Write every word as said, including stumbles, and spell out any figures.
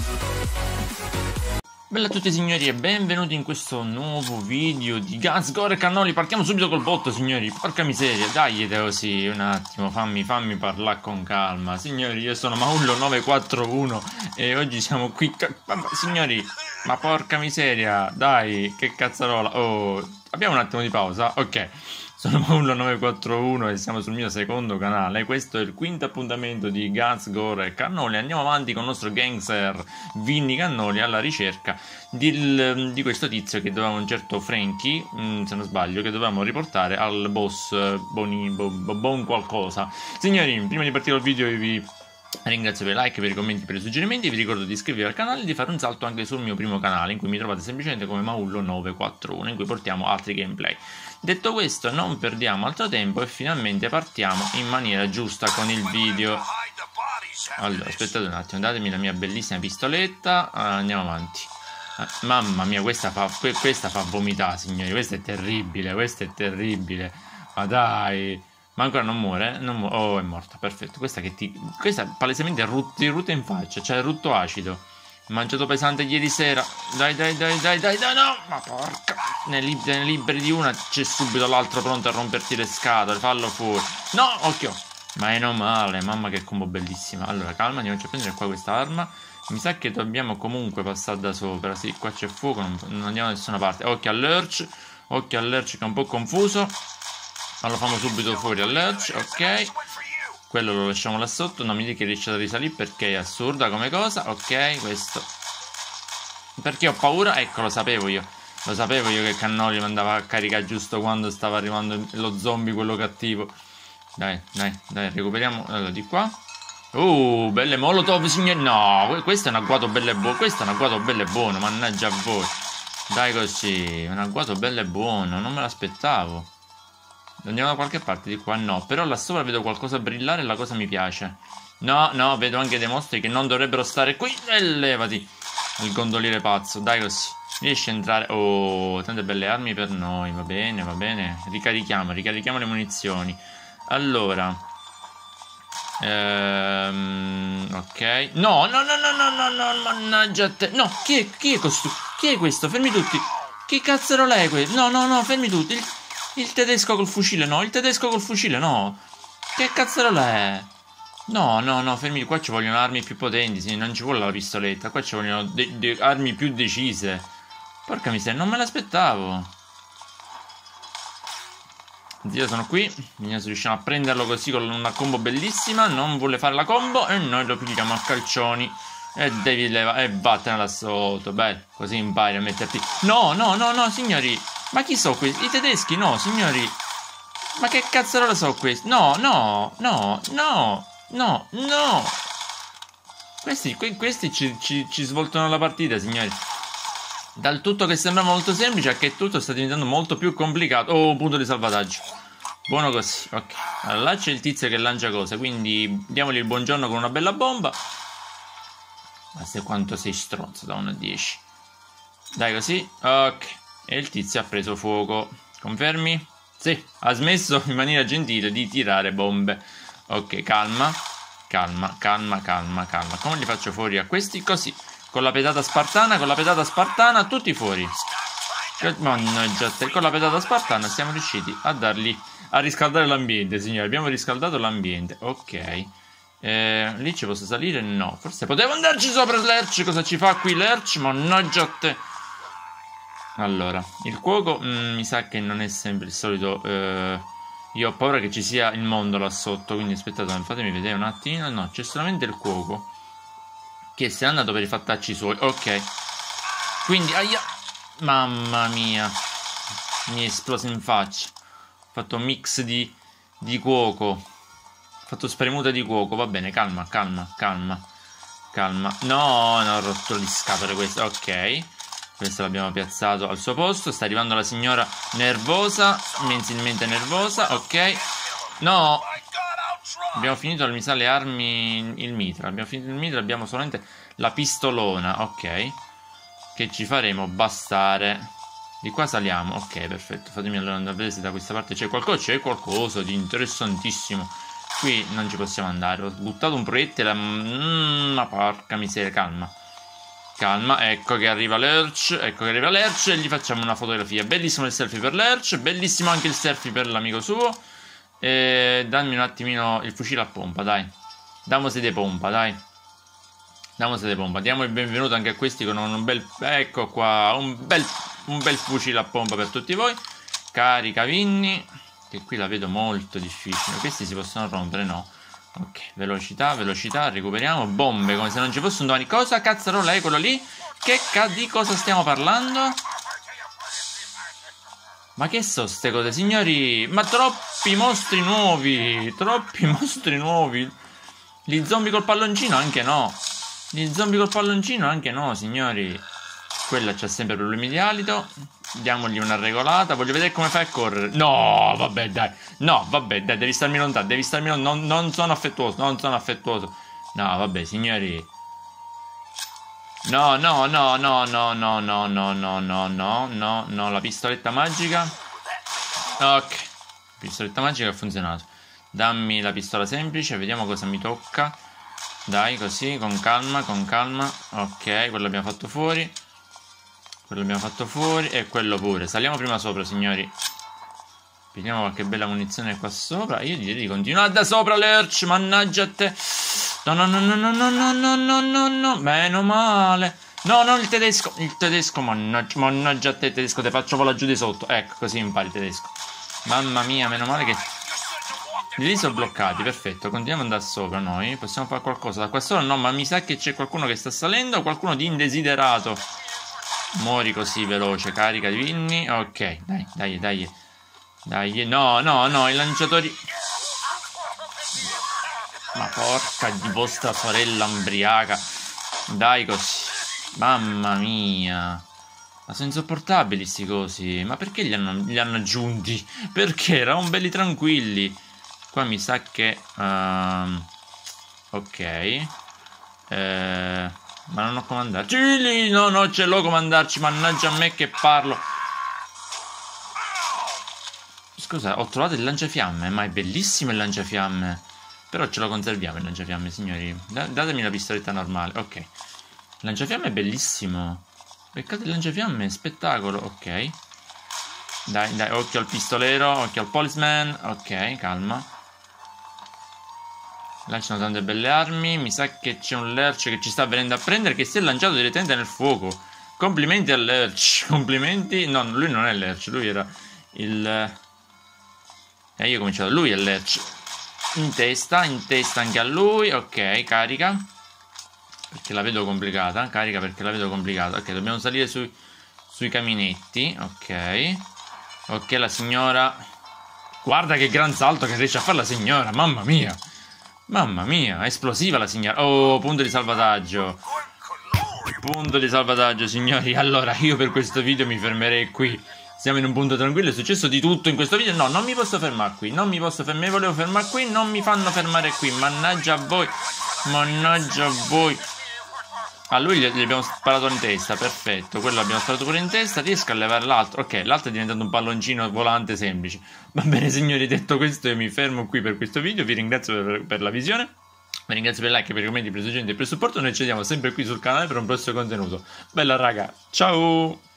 Bella a tutti signori e benvenuti in questo nuovo video di Guns, Gore e Cannoli. Partiamo subito col botto signori, porca miseria, dai così, un attimo, fammi, fammi parlare con calma. Signori, io sono Maullo nove quattro uno e oggi siamo qui, signori, ma porca miseria, dai, che cazzarola. Oh, abbiamo un attimo di pausa, ok. Sono Maullo nove quattro uno e siamo sul mio secondo canale. Questo è il quinto appuntamento di Guns, Gore e Cannoli. Andiamo avanti con il nostro gangster Vinny Cannoli alla ricerca di, di questo tizio che dovevamo, un certo Frankie, mh, se non sbaglio, che dovevamo riportare al boss Boni, bo, bo, Bon qualcosa. Signori, prima di partire il video vi ringrazio per i like, per i commenti, per i suggerimenti. Vi ricordo di iscrivervi al canale e di fare un salto anche sul mio primo canale, in cui mi trovate semplicemente come Maullo nove quattro uno, in cui portiamo altri gameplay. Detto questo, non perdiamo altro tempo e finalmente partiamo in maniera giusta con il video. Allora, aspettate un attimo, datemi la mia bellissima pistoletta. Ah, andiamo avanti. Ah, mamma mia, questa fa, questa fa vomitare, signori. Questa è terribile, questa è terribile. Ma dai. Ma ancora non muore? Non mu oh, è morta, perfetto. Questa che ti... Questa palesemente ti rutta in faccia, c'è il rutto acido. Mangiato pesante ieri sera. Dai, dai, dai, dai, dai, dai, no! Ma porca... Ne, lib ne liberi di una, c'è subito l'altro pronto a romperti le scatole. Fallo fuori. No, occhio! Ma è non male, mamma che combo bellissima. Allora, calma, andiamoci a prendere qua questa arma. Mi sa che dobbiamo comunque passare da sopra. Sì, qua c'è fuoco, non, non andiamo da nessuna parte. Occhio all'Lurch. Occhio all'Lurch che è un po' confuso. Ma lo fanno subito fuori all'Lurch, ok. Quello lo lasciamo là sotto. Non mi dica che riesce a risalire perché è assurda come cosa. Ok, questo. Perché ho paura? Ecco, lo sapevo io. Lo sapevo io che Cannoli mi andava a caricare giusto quando stava arrivando lo zombie, quello cattivo. Dai, dai, dai, recuperiamo. Allora, di qua. Uh, belle molotov, signori. No, questo è un agguato bello e buono. Questo è un agguato bello e buono, mannaggia a voi. Dai così, un agguato bello e buono. Non me l'aspettavo. Andiamo da qualche parte di qua, no. Però là sopra vedo qualcosa brillare e la cosa mi piace. No, no, vedo anche dei mostri che non dovrebbero stare qui. E levati, il gondoliere pazzo. Dai così, riesci a entrare. Oh, tante belle armi per noi. Va bene, va bene. Ricarichiamo, ricarichiamo le munizioni. Allora ehm, ok. No, no, no, no, no, no, no, mannaggia a te. No, chi è, chi è questo? Chi è questo? Fermi tutti. Chi cazzarola è questo? No, no, no, fermi tutti. Il Il tedesco col fucile, no, il tedesco col fucile, no. Che cazzarola è? No, no, no, fermi, qua ci vogliono armi più potenti, sì, non ci vuole la pistoletta, qua ci vogliono armi più decise. Porca miseria, non me l'aspettavo. Io sono qui, vediamo se riusciamo a prenderlo così con una combo bellissima. Non vuole fare la combo e noi lo pigliamo a calcioni. E devi levare, e vattene là sotto, bello, così impari a metterti. No, no, no, no, signori. Ma chi sono questi? I tedeschi? No, signori. Ma che cazzarola sono questi? No, no, no, no, no, no. Questi, que questi ci, ci, ci svoltano la partita, signori. Dal tutto che sembra molto semplice a che tutto sta diventando molto più complicato. Oh, punto di salvataggio. Buono così, ok. Allora là c'è il tizio che lancia cose, quindi diamogli il buongiorno con una bella bomba. Ma se quanto sei stronzo da uno a dieci. Dai così, ok. E il tizio ha preso fuoco. Confermi? Sì, ha smesso in maniera gentile di tirare bombe. Ok, calma. Calma, calma, calma, calma. Come li faccio fuori a questi? Così. Con la pedata spartana, con la pedata spartana, tutti fuori. Mannaggia te, con la pedata spartana siamo riusciti a dargli, a riscaldare l'ambiente, signori. Abbiamo riscaldato l'ambiente. Ok. Eh, lì ci posso salire? No. Forse potevo andarci sopra l'Lerch. Cosa ci fa qui l'Lerch? Mannaggia te. Allora, il cuoco mh, mi sa che non è sempre il solito. eh, Io ho paura che ci sia il mondo là sotto. Quindi aspettate, fatemi vedere un attimo. No, c'è solamente il cuoco che si è andato per i fattacci suoi. Ok. Quindi, aia. Mamma mia, mi è esploso in faccia. Ho fatto un mix di, di cuoco. Ho fatto spremuta di cuoco. Va bene, calma, calma, calma. Calma. No, no, ho rotto le scatole queste. Ok. Questo l'abbiamo piazzato al suo posto. Sta arrivando la signora nervosa, mensilmente nervosa. Ok. No. Abbiamo finito, mi sa, le armi. Il mitra. Abbiamo finito il mitra. Abbiamo solamente la pistolona. Ok. Che ci faremo bastare. Di qua saliamo. Ok, perfetto. Fatemi allora andare a vedere se da questa parte c'è qualcosa. C'è qualcosa di interessantissimo. Qui non ci possiamo andare. Ho buttato un proiettile. Mm, ma porca miseria, calma. Calma, ecco che arriva Lerch, ecco che arriva Lerch e gli facciamo una fotografia. Bellissimo il selfie per Lerch, bellissimo anche il selfie per l'amico suo. E dammi un attimino il fucile a pompa, dai. Damose de pompa, dai. Damose de pompa. Diamo il benvenuto anche a questi con un bel... Ecco qua, un bel, un bel fucile a pompa per tutti voi. Carica Vinny, che qui la vedo molto difficile. Questi si possono rompere, no? Ok, velocità, velocità, recuperiamo. Bombe come se non ci fosse un domani. Cosa cazzarola è quello lì? Che ca... di cosa stiamo parlando? Ma che so ste cose, signori? Ma troppi mostri nuovi. Troppi mostri nuovi. Gli zombie col palloncino anche no. Gli zombie col palloncino anche no, signori. Quella c'ha sempre problemi di alito. Diamogli una regolata. Voglio vedere come fai a correre. No, vabbè, dai. No, vabbè, dai, devi starmi lontano. Devi starmi lontano. Non, non sono affettuoso. Non sono affettuoso. No, vabbè, signori. No, no, no, no, no, no, no, no, no, no, no, no, no. La pistoletta magica. Ok. Pistoletta magica ha funzionato. Dammi la pistola semplice. Vediamo cosa mi tocca. Dai, così, con calma, con calma. Ok, quello abbiamo fatto fuori. Quello abbiamo fatto fuori e quello pure. Saliamo prima sopra, signori. Vediamo qualche bella munizione qua sopra. Io direi di continuare da sopra, Lerch. Mannaggia a te. No, no, no, no, no, no, no, no, no, no, no. Meno male. No, no, il tedesco. Il tedesco, mannaggia, mannaggia a te, tedesco. Te faccio volare giù di sotto. Ecco, così impari il tedesco. Mamma mia, meno male che... Lì sono bloccati, perfetto. Continuiamo ad andare sopra noi. Possiamo fare qualcosa da qua sopra? No, ma mi sa che c'è qualcuno che sta salendo. Qualcuno di indesiderato. Mori così veloce, carica di Vinny. Ok, dai, dai, dai. Dai, no, no, no, i lanciatori. Ma porca di vostra sorella ambriaca. Dai così. Mamma mia. Ma sono insopportabili sti cosi. Ma perché li hanno, li hanno aggiunti? Perché erano belli tranquilli. Qua mi sa che uh, ok. Eh, ma non ho comandarci. No, no, ce l'ho comandarci. Mannaggia a me che parlo. Scusa, ho trovato il lanciafiamme. Ma è bellissimo il lanciafiamme. Però ce lo conserviamo il lanciafiamme, signori. Da datemi la pistoletta normale. Ok. Il lanciafiamme è bellissimo. Peccato il lanciafiamme, spettacolo. Ok. Dai, dai, occhio al pistolero. Occhio al policeman. Ok, calma. Lanciano tante belle armi. Mi sa che c'è un Lerch che ci sta venendo a prendere, che si è lanciato direttamente nel fuoco. Complimenti al Lerch. Complimenti. No, lui non è Lerch. Lui era il... E eh, io ho cominciato. Lui è Lerch. In testa. In testa anche a lui. Ok, carica. Perché la vedo complicata. Carica perché la vedo complicata. Ok, dobbiamo salire sui, sui caminetti. Ok. Ok, la signora. Guarda che gran salto che riesce a fare la signora. Mamma mia. Mamma mia, esplosiva la signora. Oh, punto di salvataggio. Punto di salvataggio, signori. Allora, io per questo video mi fermerei qui. Siamo in un punto tranquillo, è successo di tutto in questo video. No, non mi posso fermare qui. Non mi posso fermare, volevo fermare qui. Non mi fanno fermare qui. Mannaggia a voi. Mannaggia a voi. A lui gli abbiamo sparato in testa, perfetto. Quello l'abbiamo sparato pure in testa. Riesco a levare l'altro. Ok, l'altro è diventato un palloncino volante semplice. Va bene, signori, detto questo io mi fermo qui per questo video. Vi ringrazio per, per la visione. Vi ringrazio per il like, per i commenti, per i suggerimenti e per il supporto. Noi ci vediamo sempre qui sul canale per un prossimo contenuto. Bella raga, ciao!